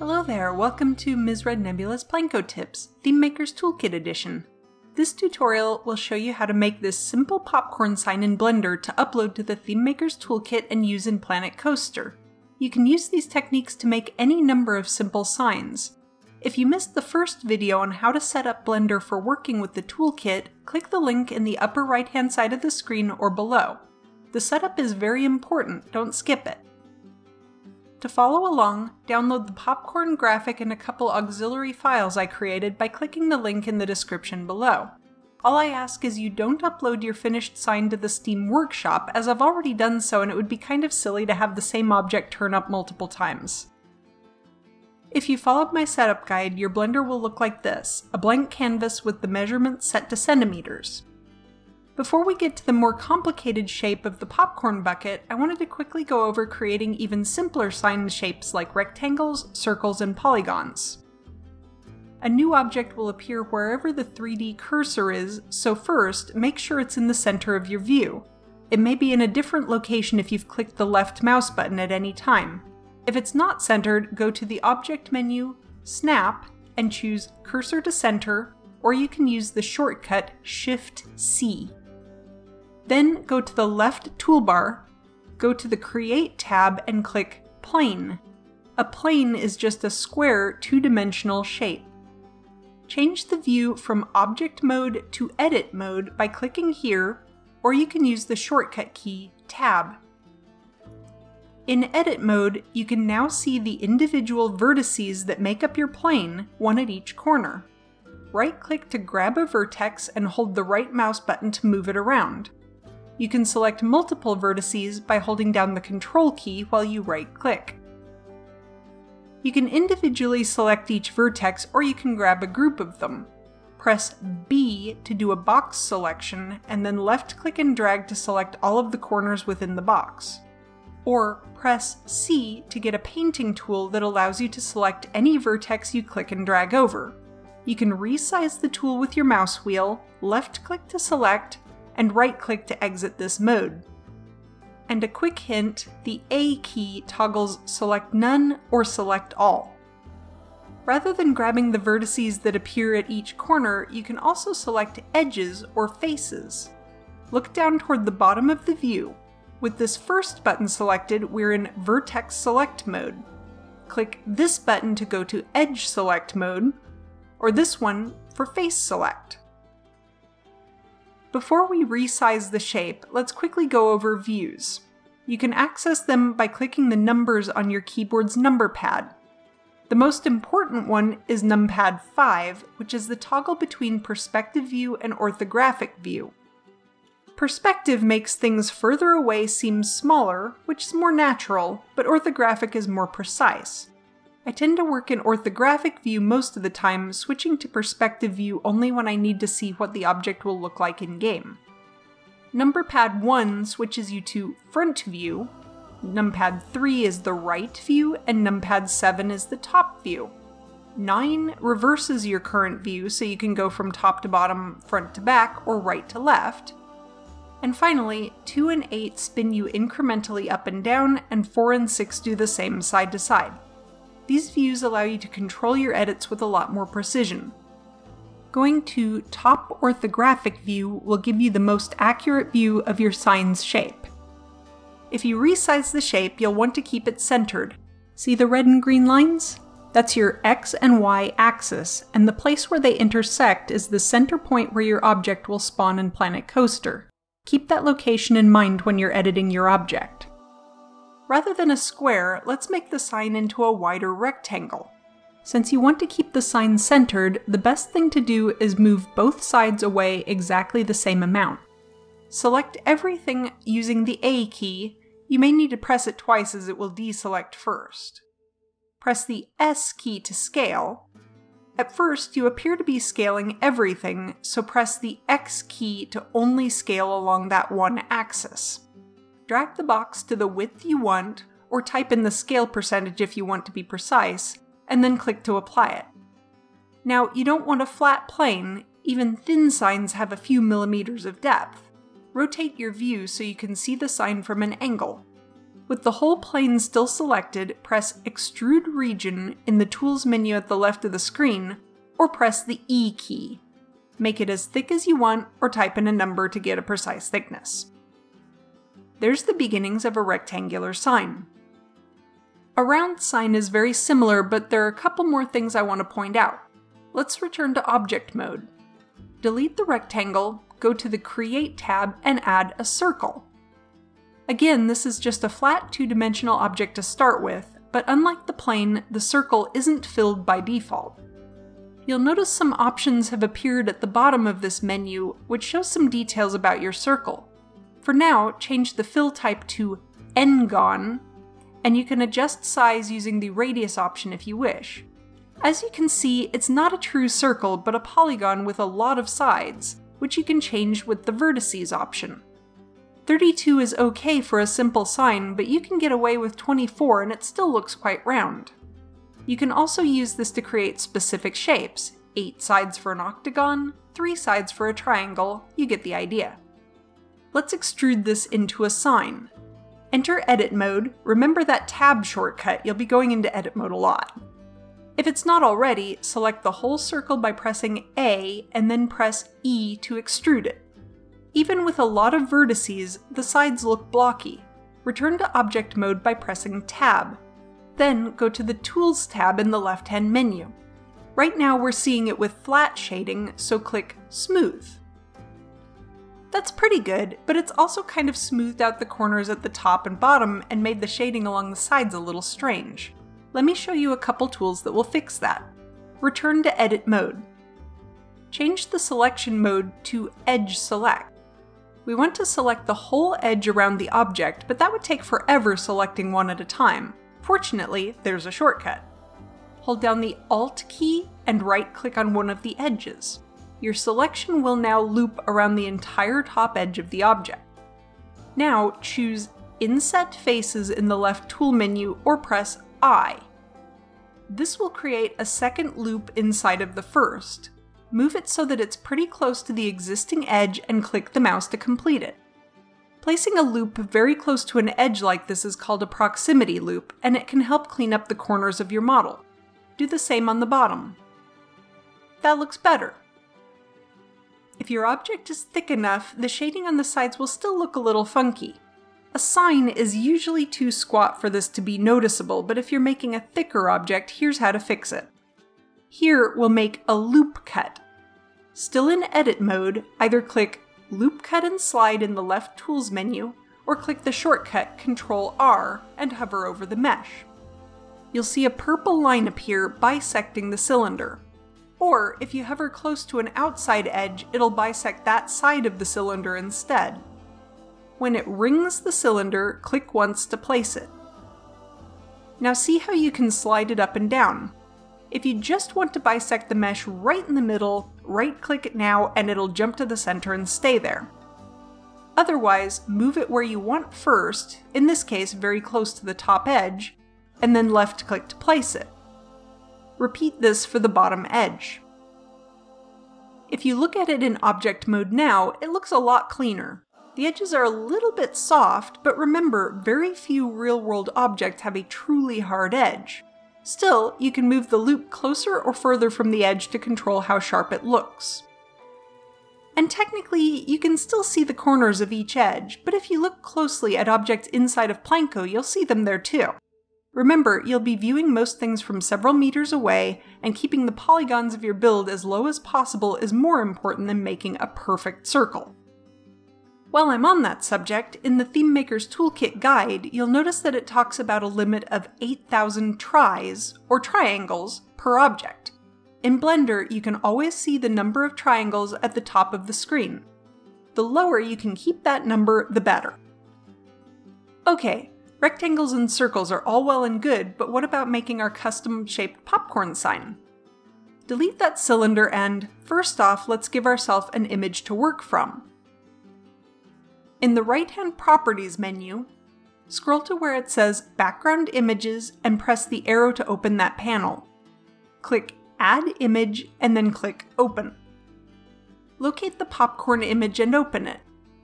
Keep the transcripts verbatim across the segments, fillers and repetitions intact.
Hello there, welcome to Miz RedNebula's Planko Tips, Thememaker's Toolkit Edition. This tutorial will show you how to make this simple popcorn sign in Blender to upload to the Thememaker's Toolkit and use in Planet Coaster. You can use these techniques to make any number of simple signs. If you missed the first video on how to set up Blender for working with the toolkit, click the link in the upper right hand side of the screen or below. The setup is very important, don't skip it. To follow along, download the popcorn graphic and a couple auxiliary files I created by clicking the link in the description below. All I ask is you don't upload your finished sign to the Steam Workshop, as I've already done so and it would be kind of silly to have the same object turn up multiple times. If you followed my setup guide, your Blender will look like this, a blank canvas with the measurements set to centimeters. Before we get to the more complicated shape of the popcorn bucket, I wanted to quickly go over creating even simpler sign shapes like rectangles, circles, and polygons. A new object will appear wherever the three D cursor is, so first, make sure it's in the center of your view. It may be in a different location if you've clicked the left mouse button at any time. If it's not centered, go to the Object menu, Snap, and choose Cursor to Center, or you can use the shortcut Shift C. Then go to the left toolbar, go to the Create tab and click Plane. A plane is just a square two-dimensional shape. Change the view from Object mode to Edit mode by clicking here, or you can use the shortcut key Tab. In Edit mode, you can now see the individual vertices that make up your plane, one at each corner. Right-click to grab a vertex and hold the right mouse button to move it around. You can select multiple vertices by holding down the Control key while you right-click. You can individually select each vertex, or you can grab a group of them. Press B to do a box selection, and then left-click and drag to select all of the corners within the box. Or press C to get a painting tool that allows you to select any vertex you click and drag over. You can resize the tool with your mouse wheel, left-click to select, and right-click to exit this mode. And a quick hint, the A key toggles Select None or Select All. Rather than grabbing the vertices that appear at each corner, you can also select edges or faces. Look down toward the bottom of the view. With this first button selected, we're in Vertex Select mode. Click this button to go to Edge Select mode, or this one for Face Select. Before we resize the shape, let's quickly go over views. You can access them by clicking the numbers on your keyboard's number pad. The most important one is numpad five, which is the toggle between perspective view and orthographic view. Perspective makes things further away seem smaller, which is more natural, but orthographic is more precise. I tend to work in orthographic view most of the time, switching to perspective view only when I need to see what the object will look like in-game. Numberpad one switches you to front view, numpad three is the right view, and numpad seven is the top view. nine reverses your current view so you can go from top to bottom, front to back, or right to left. And finally, two and eight spin you incrementally up and down, and four and six do the same side to side. These views allow you to control your edits with a lot more precision. Going to Top Orthographic View will give you the most accurate view of your sign's shape. If you resize the shape, you'll want to keep it centered. See the red and green lines? That's your X and Y axis, and the place where they intersect is the center point where your object will spawn in Planet Coaster. Keep that location in mind when you're editing your object. Rather than a square, let's make the sign into a wider rectangle. Since you want to keep the sign centered, the best thing to do is move both sides away exactly the same amount. Select everything using the A key. You may need to press it twice as it will deselect first. Press the S key to scale. At first, you appear to be scaling everything, so press the X key to only scale along that one axis. Drag the box to the width you want, or type in the scale percentage if you want to be precise, and then click to apply it. Now, you don't want a flat plane, even thin signs have a few millimeters of depth. Rotate your view so you can see the sign from an angle. With the whole plane still selected, press Extrude Region in the Tools menu at the left of the screen, or press the E key. Make it as thick as you want, or type in a number to get a precise thickness. There's the beginnings of a rectangular sign. A round sign is very similar, but there are a couple more things I want to point out. Let's return to Object Mode. Delete the rectangle, go to the Create tab, and add a circle. Again, this is just a flat two-dimensional object to start with, but unlike the plane, the circle isn't filled by default. You'll notice some options have appeared at the bottom of this menu, which shows some details about your circle. For now, change the fill type to N-gon, and you can adjust size using the radius option if you wish. As you can see, it's not a true circle, but a polygon with a lot of sides, which you can change with the vertices option. thirty-two is okay for a simple sign, but you can get away with twenty-four and it still looks quite round. You can also use this to create specific shapes, eight sides for an octagon, three sides for a triangle, you get the idea. Let's extrude this into a sign. Enter Edit Mode, remember that Tab shortcut, you'll be going into Edit Mode a lot. If it's not already, select the whole circle by pressing A and then press E to extrude it. Even with a lot of vertices, the sides look blocky. Return to Object Mode by pressing Tab. Then go to the Tools tab in the left-hand menu. Right now we're seeing it with flat shading, so click Smooth. That's pretty good, but it's also kind of smoothed out the corners at the top and bottom and made the shading along the sides a little strange. Let me show you a couple tools that will fix that. Return to Edit Mode. Change the selection mode to Edge Select. We want to select the whole edge around the object, but that would take forever selecting one at a time. Fortunately, there's a shortcut. Hold down the Alt key and right-click on one of the edges. Your selection will now loop around the entire top edge of the object. Now choose Inset Faces in the left tool menu or press I. This will create a second loop inside of the first. Move it so that it's pretty close to the existing edge and click the mouse to complete it. Placing a loop very close to an edge like this is called a proximity loop, and it can help clean up the corners of your model. Do the same on the bottom. That looks better. If your object is thick enough, the shading on the sides will still look a little funky. A sign is usually too squat for this to be noticeable, but if you're making a thicker object, here's how to fix it. Here we'll make a loop cut. Still in Edit Mode, either click Loop Cut and Slide in the left Tools menu, or click the shortcut Control R and hover over the mesh. You'll see a purple line appear bisecting the cylinder. Or, if you hover close to an outside edge, it'll bisect that side of the cylinder instead. When it rings the cylinder, click once to place it. Now see how you can slide it up and down. If you just want to bisect the mesh right in the middle, right-click it now and it'll jump to the center and stay there. Otherwise, move it where you want first, in this case very close to the top edge, and then left-click to place it. Repeat this for the bottom edge. If you look at it in Object Mode now, it looks a lot cleaner. The edges are a little bit soft, but remember, very few real-world objects have a truly hard edge. Still, you can move the loop closer or further from the edge to control how sharp it looks. And technically, you can still see the corners of each edge, but if you look closely at objects inside of Planko, you'll see them there too. Remember, you'll be viewing most things from several meters away, and keeping the polygons of your build as low as possible is more important than making a perfect circle. While I'm on that subject, in the Thememaker's Toolkit guide, you'll notice that it talks about a limit of eight thousand tries, or triangles, per object. In Blender, you can always see the number of triangles at the top of the screen. The lower you can keep that number, the better. Okay, rectangles and circles are all well and good, but what about making our custom-shaped popcorn sign? Delete that cylinder and, first off, let's give ourselves an image to work from. In the right-hand Properties menu, scroll to where it says Background Images and press the arrow to open that panel. Click Add Image and then click Open. Locate the popcorn image and open it.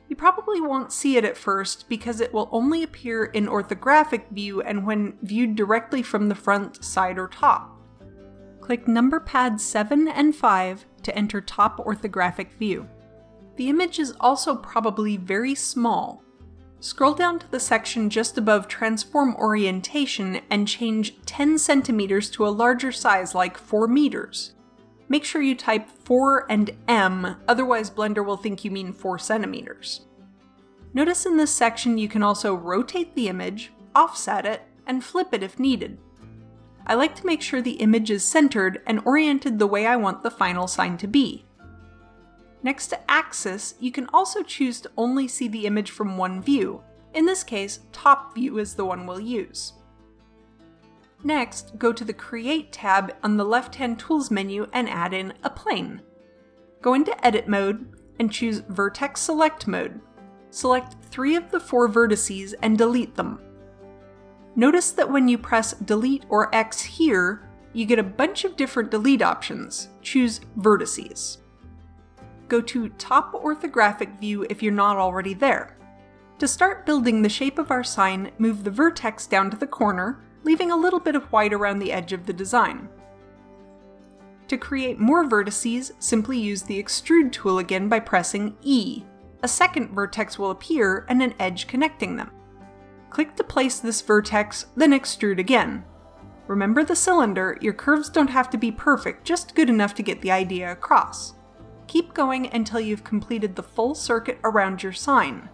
You probably won't see it at first because it will only appear in orthographic view and when viewed directly from the front, side, or top. Click number pads seven and five to enter top orthographic view. The image is also probably very small. Scroll down to the section just above Transform Orientation and change ten centimeters to a larger size like four meters. Make sure you type four and M, otherwise Blender will think you mean four centimeters. Notice in this section you can also rotate the image, offset it, and flip it if needed. I like to make sure the image is centered and oriented the way I want the final sign to be. Next to Axis, you can also choose to only see the image from one view. In this case, top view is the one we'll use. Next, go to the Create tab on the left-hand Tools menu and add in a plane. Go into Edit mode and choose Vertex Select mode. Select three of the four vertices and delete them. Notice that when you press Delete or X here, you get a bunch of different delete options. Choose Vertices. Go to Top Orthographic View if you're not already there. To start building the shape of our sign, move the vertex down to the corner, leaving a little bit of white around the edge of the design. To create more vertices, simply use the Extrude tool again by pressing E. A second vertex will appear and an edge connecting them. Click to place this vertex, then extrude again. Remember the cylinder, your curves don't have to be perfect, just good enough to get the idea across. Keep going until you've completed the full circuit around your sign.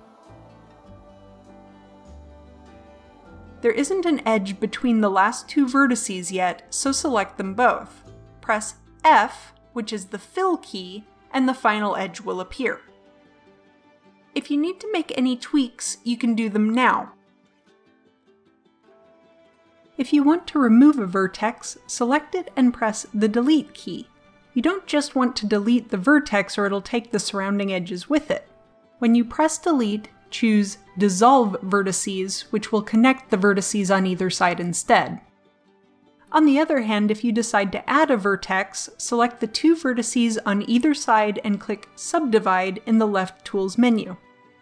There isn't an edge between the last two vertices yet, so select them both. Press F, which is the fill key, and the final edge will appear. If you need to make any tweaks, you can do them now. If you want to remove a vertex, select it and press the Delete key. You don't just want to delete the vertex or it'll take the surrounding edges with it. When you press Delete, choose Dissolve Vertices, which will connect the vertices on either side instead. On the other hand, if you decide to add a vertex, select the two vertices on either side and click Subdivide in the left Tools menu.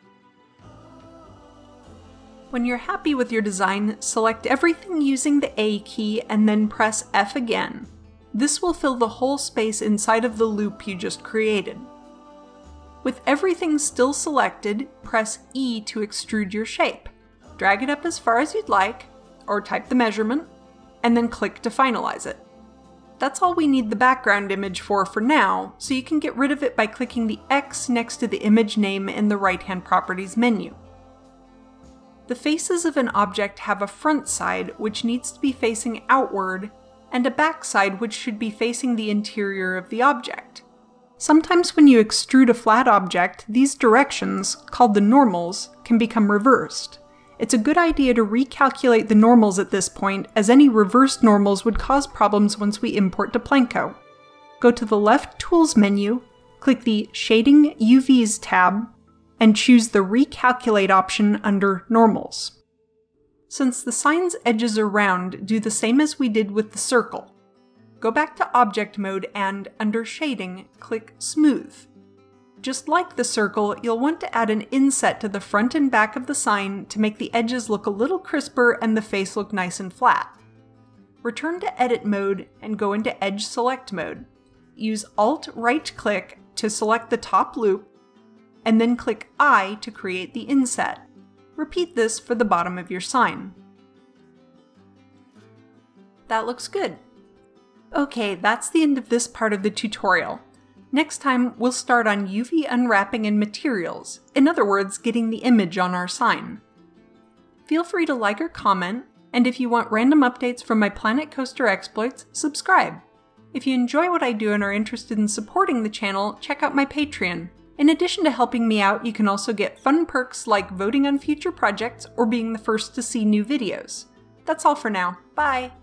When you're happy with your design, select everything using the A key and then press F again. This will fill the whole space inside of the loop you just created. With everything still selected, press E to extrude your shape. Drag it up as far as you'd like, or type the measurement, and then click to finalize it. That's all we need the background image for for now, so you can get rid of it by clicking the X next to the image name in the right-hand Properties menu. The faces of an object have a front side, which needs to be facing outward, and a back side, which should be facing the interior of the object. Sometimes when you extrude a flat object, these directions, called the normals, can become reversed. It's a good idea to recalculate the normals at this point, as any reversed normals would cause problems once we import to Planko. Go to the left Tools menu, click the Shading U Vs tab, and choose the Recalculate option under Normals. Since the sign's edges are round, do the same as we did with the circle. Go back to Object Mode and, under Shading, click Smooth. Just like the circle, you'll want to add an inset to the front and back of the sign to make the edges look a little crisper and the face look nice and flat. Return to Edit Mode and go into Edge Select Mode. Use Alt-right-click to select the top loop, and then click I to create the inset. Repeat this for the bottom of your sign. That looks good. Okay, that's the end of this part of the tutorial. Next time, we'll start on U V unwrapping and materials, in other words, getting the image on our sign. Feel free to like or comment, and if you want random updates from my Planet Coaster exploits, subscribe. If you enjoy what I do and are interested in supporting the channel, check out my Patreon. In addition to helping me out, you can also get fun perks like voting on future projects or being the first to see new videos. That's all for now. Bye!